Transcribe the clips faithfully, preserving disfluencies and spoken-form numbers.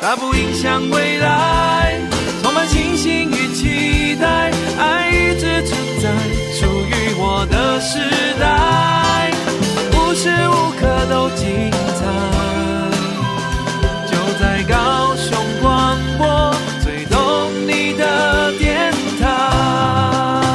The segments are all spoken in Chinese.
它不影响未来，充满信心与期待，爱一直存在，属于我的时代，无时无刻都精彩，就在高雄广播最懂你的电台。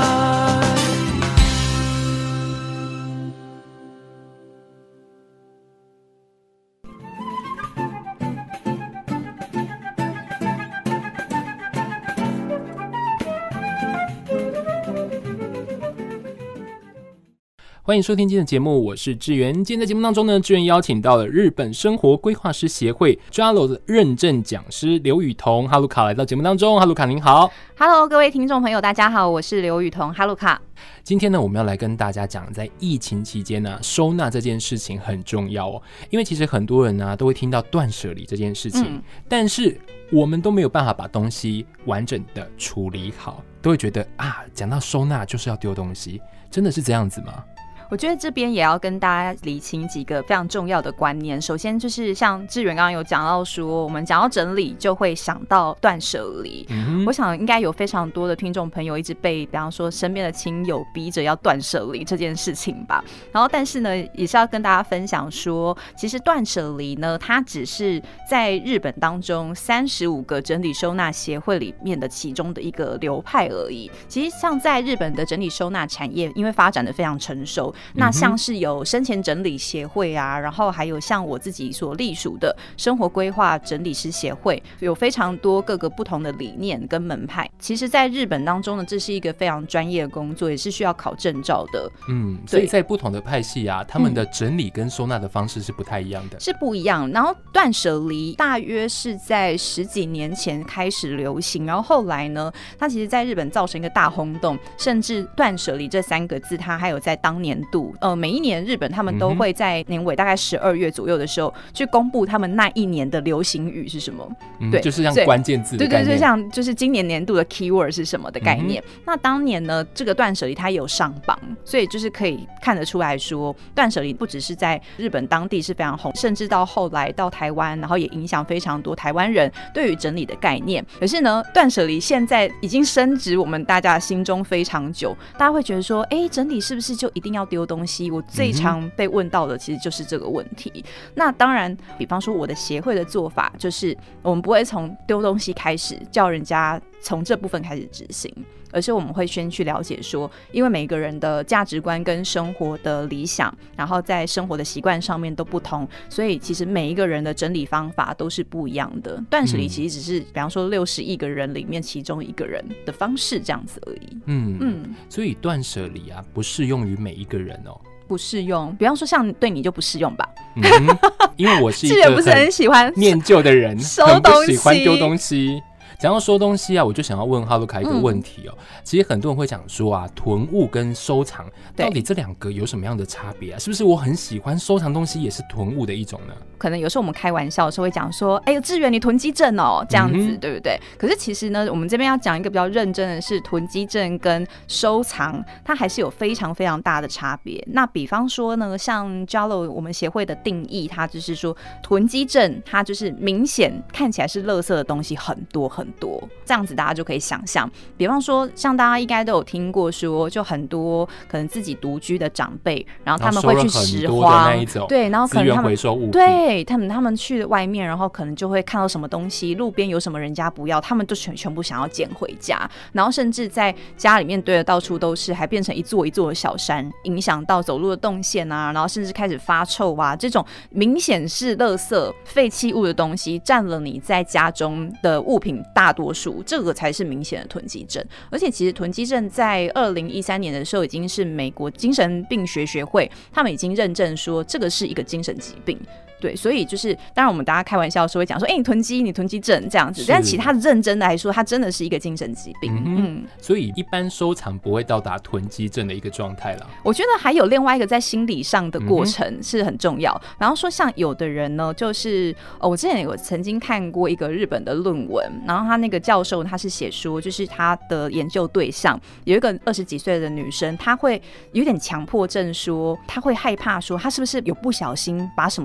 欢迎收听今天的节目，我是志源。今天在节目当中呢，志源邀请到了日本生活规划师协会 J A L O 的认证讲师刘雨桐哈鲁卡来到节目当中。哈鲁卡您好。 Hello， 各位听众朋友，大家好，我是刘雨桐哈鲁卡。 今天呢，我们要来跟大家讲，在疫情期间呢、啊，收纳这件事情很重要哦。因为其实很多人呢、啊、都会听到断舍离这件事情、嗯，但是我们都没有办法把东西完整的处理好，都会觉得啊，讲到收纳就是要丢东西，真的是这样子吗？ 我觉得这边也要跟大家理清几个非常重要的观念。首先就是像志远刚刚有讲到说，我们讲到整理就会想到断舍离、嗯、我想应该有非常多的听众朋友一直被比方说身边的亲友逼着要断舍离这件事情吧。然后但是呢，也是要跟大家分享说，其实断舍离呢，它只是在日本当中三十五个整理收纳协会里面的其中的一个流派而已。其实像在日本的整理收纳产业，因为发展的非常成熟，那像是有生前整理协会啊，然后还有像我自己所隶属的生活规划整理师协会，有非常多各个不同的理念跟门派。其实在日本当中呢，这是一个非常专业的工作，也是需要考证照的。嗯， 所以在不同的派系啊，他们的整理跟收纳的方式是不太一样的、嗯、 是不一样。然后断舍离大约是在十几年前开始流行，然后后来呢，它其实在日本造成一个大轰动，甚至断舍离这三个字它还有在当年度呃，每一年日本他们都会在年尾大概十二月左右的时候去公布他们那一年的流行语是什么、 嗯、对，就是像关键字的概念， 对对对，像就是今年年度的 keyword 是什么的概念、嗯、那当年呢，这个断舍离它也有上榜，所以就是可以看得出来说，断舍离不只是在日本当地是非常红，甚至到后来到台湾，然后也影响非常多台湾人对于整理的概念。可是呢，断舍离现在已经深植我们大家心中非常久，大家会觉得说，哎，整理是不是就一定要丢东西？我最常被问到的其实就是这个问题、嗯、那当然比方说我的协会的做法就是我们不会从丢东西开始叫人家从这部分开始执行，而是我们会先去了解说，因为每个人的价值观跟生活的理想，然后在生活的习惯上面都不同，所以其实每一个人的整理方法都是不一样的。断舍离其实只是、嗯、比方说六十亿个人里面其中一个人的方式这样子而已。嗯嗯，所以断舍离啊，不适用于每一个人哦。 不适用，比方说像对你就不适用吧、 嗯、因为我是一个不是很喜欢念旧的人， 收东西， 很不喜欢丢东西。讲到收东西啊，我就想要问哈鲁卡一个问题哦、嗯。其实很多人会讲说啊，囤物跟收藏到底这两个有什么样的差别啊？是不是我很喜欢收藏东西也是囤物的一种呢？ 可能有时候我们开玩笑的时候会讲说，哎呦，志远你囤积症哦，这样子、嗯、对不对？可是其实呢，我们这边要讲一个比较认真的是，囤积症跟收藏它还是有非常非常大的差别。那比方说呢，像 J A L O 我们协会的定义，它就是说囤积症它就是明显看起来是垃圾的东西很多很多多，这样子大家就可以想象。比方说像大家应该都有听过说，就很多可能自己独居的长辈，然后他们会去拾荒，对，然后可能他们对他们他们去外面，然后可能就会看到什么东西，路边有什么人家不要，他们就全全部想要捡回家，然后甚至在家里面堆的到处都是，还变成一座一座的小山，影响到走路的动线啊，然后甚至开始发臭啊，这种明显是垃圾废弃物的东西占了你在家中的物品大多数，这个才是明显的囤积症。而且其实囤积症在二零一三年的时候已经是美国精神病学学会他们已经认证说这个是一个精神疾病。对，所以就是当然我们大家开玩笑的时候会讲说，哎、欸，你囤积你囤积症这样子，但其他认真的来说，它真的是一个精神疾病。嗯, 嗯， 所以一般收藏不会到达囤积症的一个状态啦。 我觉得还有另外一个在心理上的过程是很重要。嗯、然后说像有的人呢，就是哦，我之前有曾经看过一个日本的论文，然后他那个教授他是写说，就是他的研究对象有一个二十几岁的女生，她会有点强迫症说，她会害怕说，她是不是有不小心把什么东西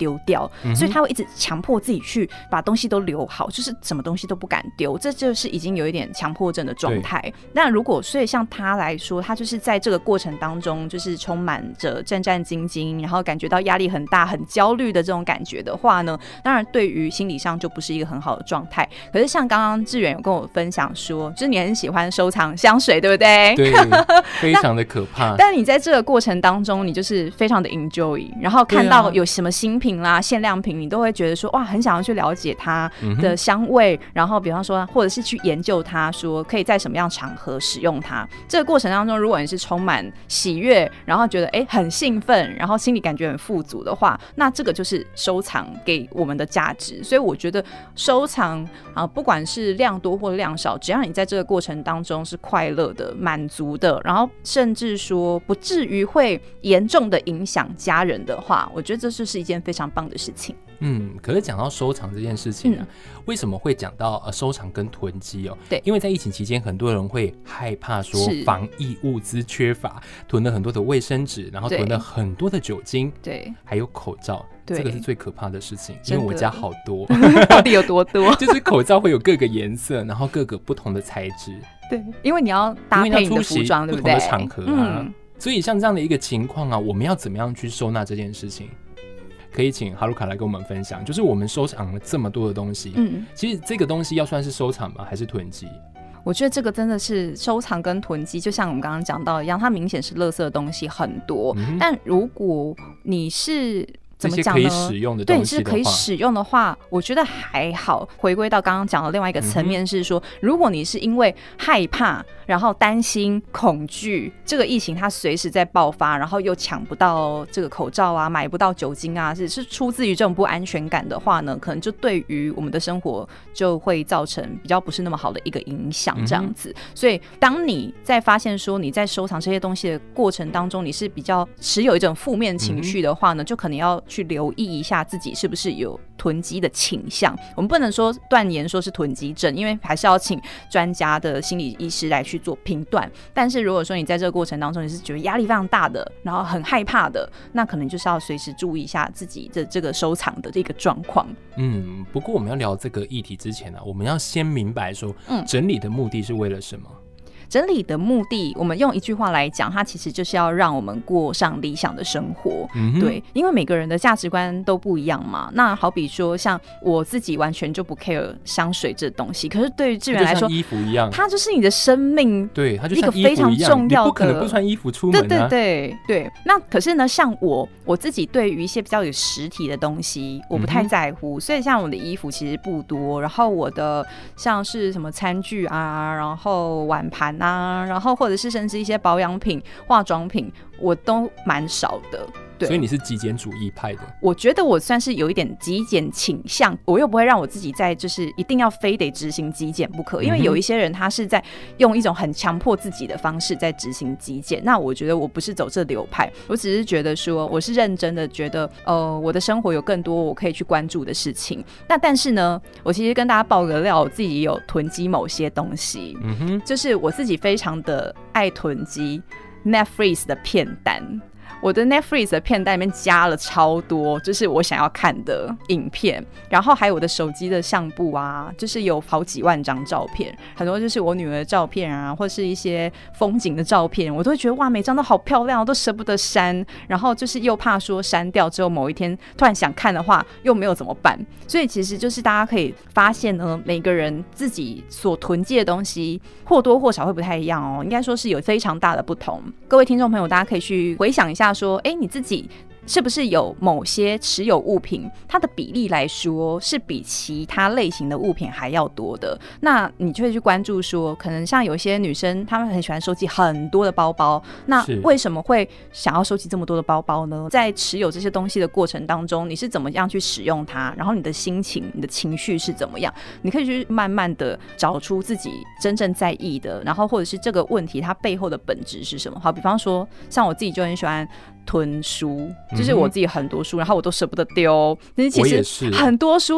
丢掉、嗯、所以他会一直强迫自己去把东西都留好，就是什么东西都不敢丢，这就是已经有一点强迫症的状态。那如果所以像他来说，他就是在这个过程当中就是充满着战战兢兢，然后感觉到压力很大很焦虑的这种感觉的话呢，当然对于心理上就不是一个很好的状态。可是像刚刚志远有跟我分享说，就是你很喜欢收藏香水对不对？ 对，非常的可怕。 但你在这个过程当中你就是非常的 enjoy， 然后看到有什么新品啦、限量品，你都会觉得说哇很想要去了解它的香味、嗯、然后比方说或者是去研究它，说可以在什么样场合使用它。这个过程当中如果你是充满喜悦，然后觉得哎很兴奋，然后心里感觉很富足的话，那这个就是收藏给我们的价值。所以我觉得收藏啊，不管是量多或量少，只要你在这个过程当中是快乐的、满足的，然后甚至说不至于会严重的影响家人的话，我觉得这就是一件非常棒的事情。 嗯，可是讲到收藏这件事情呢、啊嗯，为什么会讲到呃收藏跟囤积哦？对，因为在疫情期间，很多人会害怕说防疫物资缺乏，囤了很多的卫生纸，然后囤了很多的酒精，对，还有口罩，这个是最可怕的事情，因为我家好多， 到底有多多？ 就是口罩会有各个颜色，然后各个不同的材质， 对，因为你要搭配你的服装，对不对？ 不同的场合啊、嗯，所以像这样的一个情况啊，我们要怎么样去收纳这件事情？可以请哈鲁卡来跟我们分享，就是我们收藏了这么多的东西，嗯，其实这个东西要算是收藏吗？还是囤积？ 我觉得这个真的是收藏跟囤积，就像我们刚刚讲到一样，它明显是垃圾的东西很多、嗯、但如果你是怎么讲呢？ 这些可以使用的东西的话，对，是可以使用的话，我觉得还好。回归到刚刚讲的另外一个层面是说、嗯，如果你是因为害怕，然后担心、恐惧，这个疫情它随时在爆发，然后又抢不到这个口罩啊，买不到酒精啊，是是出自于这种不安全感的话呢，可能就对于我们的生活就会造成比较不是那么好的一个影响，这样子、嗯。所以，当你在发现说你在收藏这些东西的过程当中，你是比较持有一种负面情绪的话呢、嗯，就可能要去留意一下自己是不是有囤积的倾向。我们不能说断言说是囤积症，因为还是要请专家的心理医师来去做评断。但是如果说你在这个过程当中你是觉得压力非常大的，然后很害怕的，那可能就是要随时注意一下自己的这个收藏的这个状况。 嗯，不过我们要聊这个议题之前呢、啊，我们要先明白说，嗯，整理的目的是为了什么？ 整理的目的，我们用一句话来讲，它其实就是要让我们过上理想的生活、嗯、对，因为每个人的价值观都不一样嘛。那好比说像我自己完全就不 care 香水这东西，可是对于志远来说， 它就像衣服一样， 它就是你的生命， 对，它就像衣服一样，一个非常重要的， 你不可能不穿衣服出门啊。 对对对对。那可是呢，像我我自己对于一些比较有实体的东西我不太在乎、嗯、所以像我的衣服其实不多，然后我的像是什么餐具啊，然后碗盘啊，然后或者是甚至一些保养品、化妆品，我都蛮少的。对， 所以你是极简主义派的。 我觉得我算是有一点极简倾向，我又不会让我自己在就是一定要非得执行极简不可，因为有一些人他是在用一种很强迫自己的方式在执行极简，那我觉得我不是走这流派，我只是觉得说我是认真的觉得呃我的生活有更多我可以去关注的事情。那但是呢，我其实跟大家爆个料，我自己有囤积某些东西，嗯哼，就是我自己非常的爱囤积 Netflix 的片单。我的 Netflix 的片单里面加了超多就是我想要看的影片，然后还有我的手机的相簿啊，就是有好几万张照片，很多就是我女儿的照片啊，或是一些风景的照片，我都会觉得哇每张都好漂亮，我都舍不得删，然后就是又怕说删掉之后某一天突然想看的话又没有怎么办。所以其实就是大家可以发现呢，每个人自己所囤积的东西或多或少会不太一样哦，应该说是有非常大的不同。各位听众朋友，大家可以去回想一下说，哎，你自己是不是有某些持有物品它的比例来说是比其他类型的物品还要多的，那你就会去关注说可能像有些女生她们很喜欢收集很多的包包，那为什么会想要收集这么多的包包呢？在持有这些东西的过程当中你是怎么样去使用它，然后你的心情你的情绪是怎么样，你可以去慢慢的找出自己真正在意的，然后或者是这个问题它背后的本质是什么。好，比方说像我自己就很喜欢囤书，就是我自己很多书，然后我都舍不得丢，但是其实很多书你就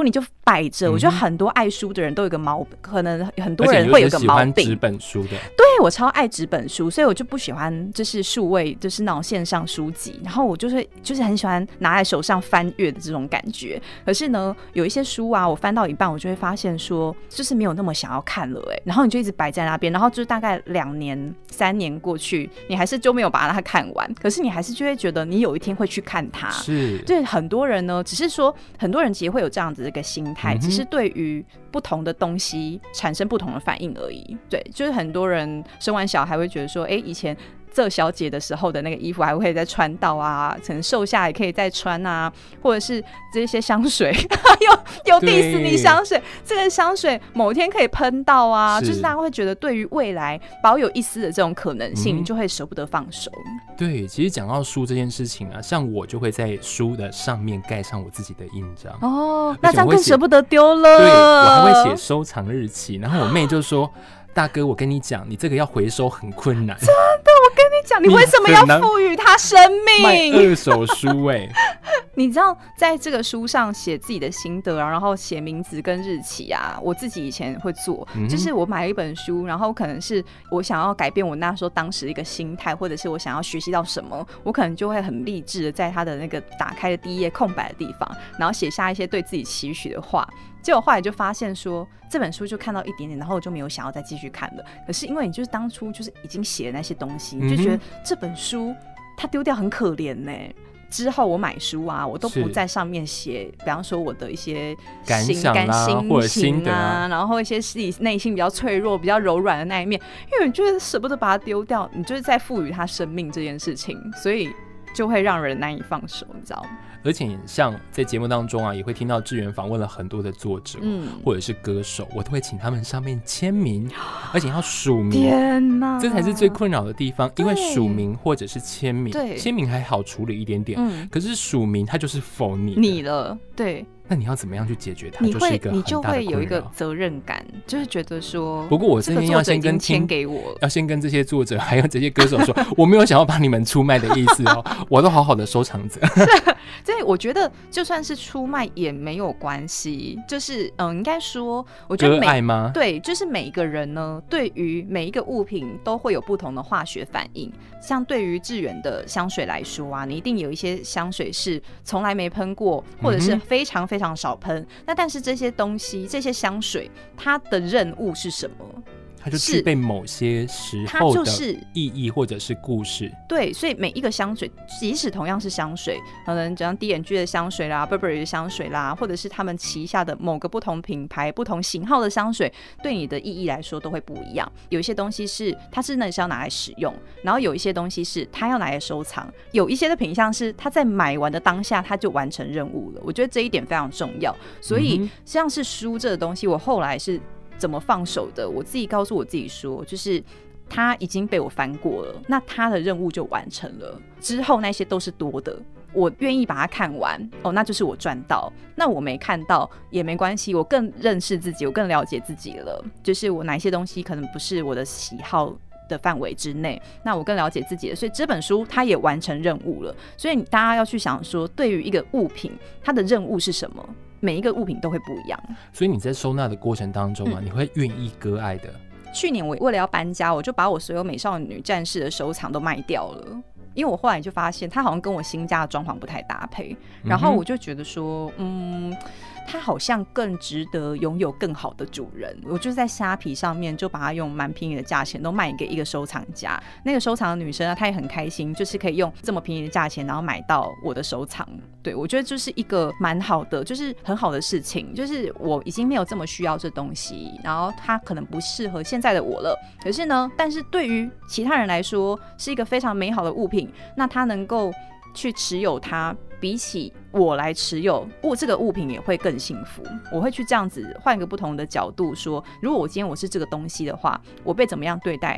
摆着、嗯。我觉得很多爱书的人都有个毛，可能很多人会有个毛病。而且有些喜欢纸本书的， 对，我超爱纸本书，所以我就不喜欢就是数位，就是那种线上书籍。然后我就是就是很喜欢拿在手上翻阅的这种感觉。可是呢，有一些书啊，我翻到一半，我就会发现说，就是没有那么想要看了哎、欸。然后你就一直摆在那边，然后就大概两年、三年过去，你还是就没有把它看完。可是你还是就会觉得你有一天会去看它。 是， 对很多人呢，只是说很多人其实会有这样子的一个心态、嗯，只是对于不同的东西产生不同的反应而已。对，就是很多人生完小孩会觉得说，哎、欸，以前这小姐的时候的那个衣服还会再穿到啊，可能瘦下也可以再穿啊，或者是这些香水又又 diss 你香水，这个香水某天可以喷到啊，是就是大家会觉得对于未来保有一丝的这种可能性，嗯、你就会舍不得放手。 对，其实讲到书这件事情啊，像我就会在书的上面盖上我自己的印章哦，那这样更舍不得丢了。 对，我还会写收藏日期，然后我妹就说。大哥，我跟你讲，你这个要回收很困难。 真的，我跟你讲，你为什么要赋予它生命？ 卖二手书哎、欸， 你知道，在这个书上写自己的心得啊，然后写名字跟日期啊，我自己以前会做，嗯、就是我买了一本书，然后可能是我想要改变我那时候当时的一个心态，或者是我想要学习到什么，我可能就会很励志的在它的那个打开的第一页空白的地方，然后写下一些对自己期许的话。结果后来就发现说，这本书就看到一点点，然后我就没有想要再继续看了。可是因为你就是当初就是已经写了那些东西，你就觉得这本书它丢掉很可怜呢、欸。之后我买书啊，我都不在上面写，比方说我的一些感想啊，或者心得啊， 然后一些自己内心比较脆弱、比较柔软的那一面，因为你觉得舍不得把它丢掉，你就是在赋予它生命这件事情，所以就会让人难以放手，你知道吗？ 而且像在节目当中啊，也会听到志源访问了很多的作者、嗯、或者是歌手，我都会请他们上面签名，而且要署名。 天哪， 这才是最困扰的地方，因为署名或者是签名，签名还好处理一点点、嗯、可是署名它就是否你你了，对。 那你要怎么样去解决它？ 你就是一个很大的困扰， 你就会有一个责任感，就是觉得说， 不过我这边要先跟签给我， 要先跟这些作者还有这些歌手说，我没有想要把你们出卖的意思哦，我都好好的收藏着。 所以我觉得就算是出卖也没有关系，就是嗯，应该说，我觉得每割爱吗？ 对，就是每一个人呢，对于每一个物品都会有不同的化学反应。像对于志远的香水来说啊，你一定有一些香水是从来没喷过，或者是非常非常少喷。嗯、那但是这些东西，这些香水，它的任务是什么？ 它就具备某些时候的意义或者是故事。 对，所以每一个香水，即使同样是香水，可能像 D and G 的香水啦 Burberry 的香水啦，或者是他们旗下的某个不同品牌不同型号的香水，对你的意义来说都会不一样。有一些东西是它真的是要拿来使用，然后有一些东西是它要拿来收藏，有一些的品项是它在买完的当下它就完成任务了。我觉得这一点非常重要。所以像是书这个东西，我后来是怎么放手的？我自己告诉我自己说，就是他已经被我翻过了，那他的任务就完成了，之后那些都是多的，我愿意把它看完哦，那就是我赚到。那我没看到也没关系，我更认识自己，我更了解自己了，就是我哪些东西可能不是我的喜好的范围之内，那我更了解自己了，所以这本书它也完成任务了。所以大家要去想说，对于一个物品，它的任务是什么？每一个物品都会不一样。 所以你在收纳的过程当中啊，嗯、你会愿意割爱的。 去年我为了要搬家，我就把我所有美少女战士的收藏都卖掉了，因为我后来就发现它好像跟我新家的装潢不太搭配，然后我就觉得说，嗯。它好像更值得拥有更好的主人，我就在虾皮上面就把它用蛮便宜的价钱都卖给一个收藏家。那个收藏的女生啊，她也很开心，就是可以用这么便宜的价钱然后买到我的收藏。对，我觉得就是一个蛮好的，就是很好的事情，就是我已经没有这么需要这东西，然后它可能不适合现在的我了，可是呢，但是对于其他人来说是一个非常美好的物品，那它能够去持有它，比起我来持有我这个物品也会更幸福。我会去这样子换一个不同的角度说，如果我今天我是这个东西的话，我被怎么样对待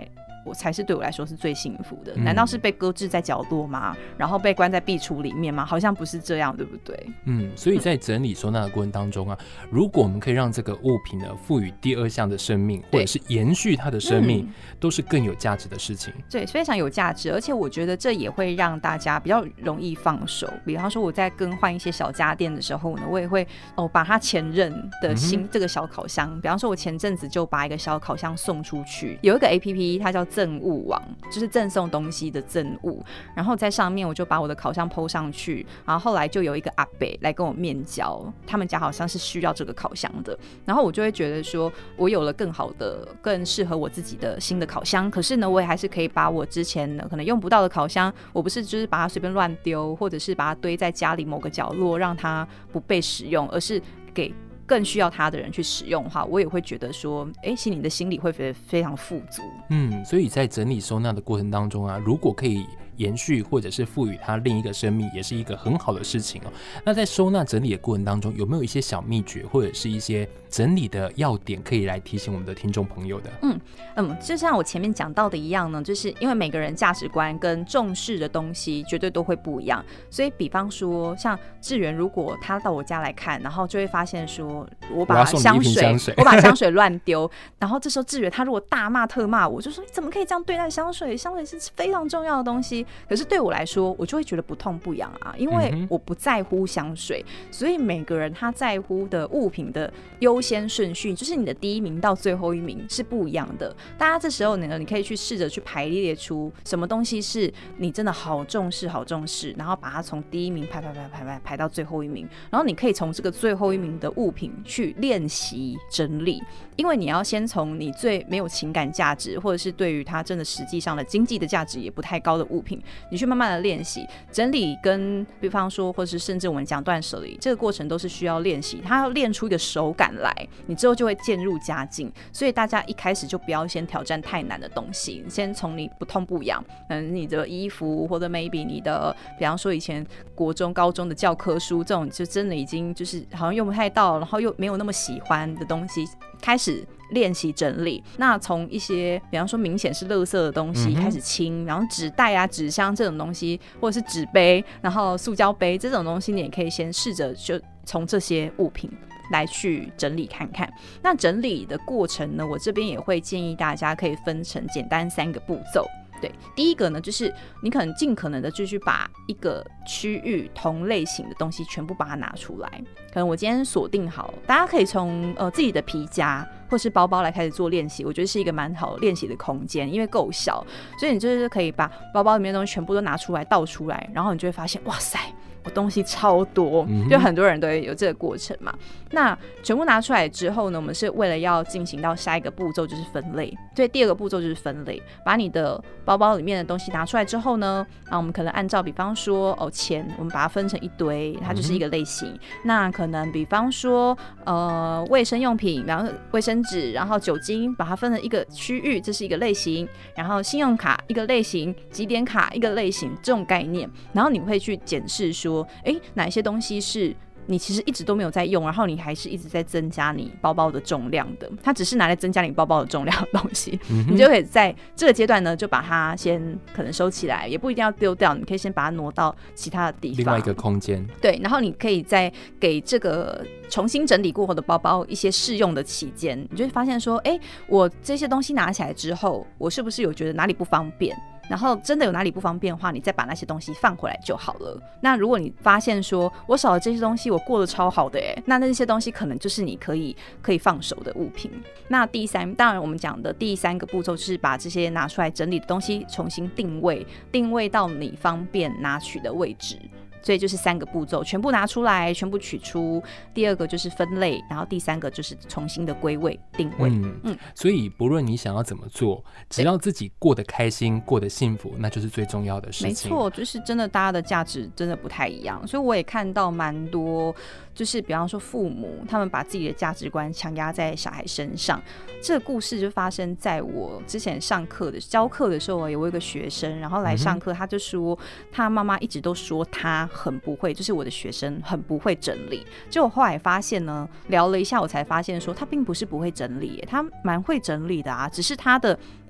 我才是对我来说是最幸福的。嗯、难道是被搁置在角落吗？然后被关在壁橱里面吗？好像不是这样，对不对？ 嗯，所以在整理收纳的过程当中啊，如果我们可以让这个物品呢赋予第二项的生命，或者是延续它的生命、嗯，都是更有价值的事情。 对，非常有价值，而且我觉得这也会让大家比较容易放手。比方说我在更换一些小家电的时候呢，我也会哦把它前任的新这个小烤箱、嗯，比方说我前阵子就把一个小烤箱送出去，有一个 A P P 它叫赠物网，就是赠送东西的赠物，然后在上面我就把我的烤箱 po 上去，然后后来就有一个阿伯来跟我面交，他们家好像是需要这个烤箱的，然后我就会觉得说我有了更好的更适合我自己的新的烤箱，可是呢我也还是可以把我之前呢可能用不到的烤箱，我不是就是把它随便乱丢，或者是把它堆在家里某个角落让它不被使用，而是给更需要它的人去使用的话，我也会觉得说哎，心里的心里会非常富足。 嗯，所以在整理收纳的过程当中啊，如果可以延续或者是赋予它另一个生命，也是一个很好的事情哦。那在收纳整理的过程当中，有没有一些小秘诀或者是一些整理的要点可以来提醒我们的听众朋友的？ 嗯嗯，就像我前面讲到的一样呢，就是因为每个人价值观跟重视的东西绝对都会不一样，所以比方说像志源，如果他到我家来看，然后就会发现说我把香水， 香水我把香水乱丢，然后这时候志源他如果大骂特骂我，就说你怎么可以这样对待香水？香水是非常重要的东西。可是对我来说，我就会觉得不痛不痒啊，因为我不在乎香水，所以每个人他在乎的物品的优先顺序，就是你的第一名到最后一名是不一样的。大家这时候呢，你可以去试着去排列出什么东西是你真的好重视好重视，然后把它从第一名排排排排排排到最后一名，然后你可以从这个最后一名的物品去练习整理，因为你要先从你最没有情感价值，或者是对于它真的实际上的经济的价值也不太高的物品，你去慢慢的练习整理，跟比方说或者是甚至我们讲断舍离，这个过程都是需要练习，它要练出一个手感来，你之后就会渐入佳境。所以大家一开始就不要先挑战太难的东西，先从你不痛不痒，嗯，你的衣服或者 maybe 你的比方说以前国中高中的教科书，这种就真的已经就是好像用不太到，然后又没有那么喜欢的东西开始练习整理。那从一些比方说明显是垃圾的东西开始清、嗯、然后纸袋啊纸箱这种东西，或者是纸杯然后塑胶杯这种东西，你也可以先试着就从这些物品来去整理看看。那整理的过程呢，我这边也会建议大家可以分成简单三个步骤。对，第一个呢，就是你可能尽可能的就去把一个区域同类型的东西全部把它拿出来。可能我今天锁定好，大家可以从呃自己的皮夹或是包包来开始做练习，我觉得是一个蛮好练习的空间，因为够小，所以你就是可以把包包里面的东西全部都拿出来倒出来，然后你就会发现，哇塞，我东西超多，就很多人都会有这个过程嘛。那全部拿出来之后呢，我们是为了要进行到下一个步骤，就是分类。所以第二个步骤就是分类，把你的包包里面的东西拿出来之后呢，啊，我们可能按照比方说哦钱，我们把它分成一堆，它就是一个类型。嗯、那可能比方说呃卫生用品，然后卫生纸，然后酒精，把它分成一个区域，这是一个类型。然后信用卡一个类型，集点卡一个类型，这种概念。然后你会去检视说，哎，哪一些东西是你其实一直都没有在用，然后你还是一直在增加你包包的重量的，它只是拿来增加你包包的重量的东西、嗯、你就可以在这个阶段呢就把它先可能收起来，也不一定要丢掉，你可以先把它挪到其他的地方， 另外一个空间。 对，然后你可以再给这个重新整理过后的包包一些试用的期间，你就会发现说，哎，我这些东西拿起来之后，我是不是有觉得哪里不方便，然后真的有哪里不方便的话，你再把那些东西放回来就好了。那如果你发现说我少了这些东西我过得超好的耶，那那些东西可能就是你可以可以放手的物品。那第三，当然我们讲的第三个步骤就是把这些拿出来整理的东西重新定位，定位到你方便拿取的位置。所以就是三个步骤，全部拿出来，全部取出。第二个就是分类，然后第三个就是重新的归位定位。嗯嗯，所以不论你想要怎么做，只要自己过得开心，过得幸福，那就是最重要的事情。 没错，就是真的大家的价值真的不太一样，所以我也看到蛮多，就是比方说父母他们把自己的价值观强压在小孩身上。这个故事就发生在我之前上课的教课的时候，有一个学生，然后来上课，他就说他妈妈一直都说他很不会，就是我的学生很不会整理。结果后来发现呢，聊了一下我才发现说他并不是不会整理，他蛮会整理的啊，只是他的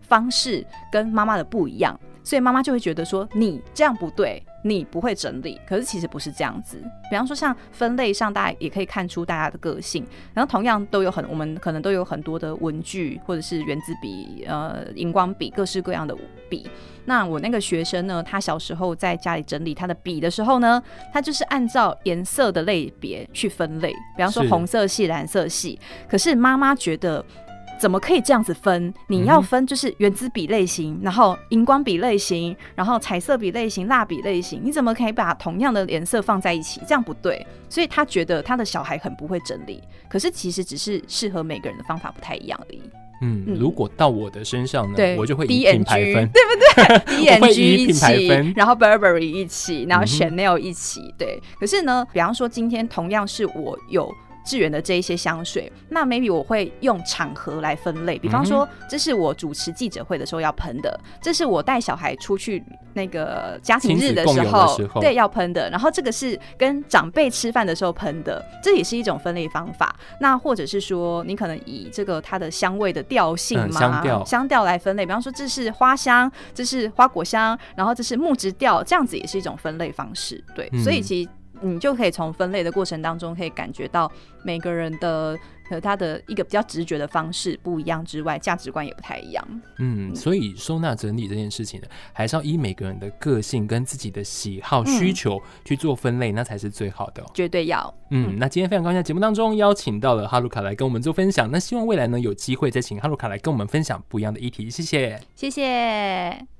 方式跟妈妈的不一样，所以妈妈就会觉得说你这样不对，你不会整理。可是其实不是这样子。比方说像分类上，大家也可以看出大家的个性。然后同样都有很，我们可能都有很多的文具或者是圆珠笔、呃荧光笔，各式各样的笔。那我那个学生呢，他小时候在家里整理他的笔的时候呢，他就是按照颜色的类别去分类，比方说红色系、蓝色系。可是妈妈觉得怎么可以这样子分？你要分就是圆珠笔类型，然后荧光笔类型，然后彩色笔类型、蜡笔类型，你怎么可以把同样的颜色放在一起？这样不对。所以他觉得他的小孩很不会整理，可是其实只是适合每个人的方法不太一样而已。 嗯，如果到我的身上呢，我就会以 D N G, 品牌分， 对不对 ？D N G 一起，然后 Burberry 一起，然后 Chanel 一起，嗯、对。可是呢，比方说今天同样是我有致远的这一些香水，那 maybe 我会用场合来分类，比方说这是我主持记者会的时候要喷的，这是我带小孩出去那个家庭日的时 候, 的时候对要喷的，然后这个是跟长辈吃饭的时候喷的，这也是一种分类方法。那或者是说你可能以这个它的香味的调性嘛、嗯、香调香调来分类，比方说这是花香，这是花果香，然后这是木质调，这样子也是一种分类方式。对、嗯、所以其实你就可以从分类的过程当中可以感觉到每个人的和他的一个比较直觉的方式不一样之外，价值观也不太一样。嗯， 所以收纳整理这件事情呢，还是要依每个人的个性跟自己的喜好需求去做分类，嗯、那才是最好的、哦。 绝对要。 嗯，嗯那今天非常高兴在节目当中邀请到了哈鲁卡来跟我们做分享，那希望未来呢有机会再请哈鲁卡来跟我们分享不一样的议题。谢谢， 谢谢。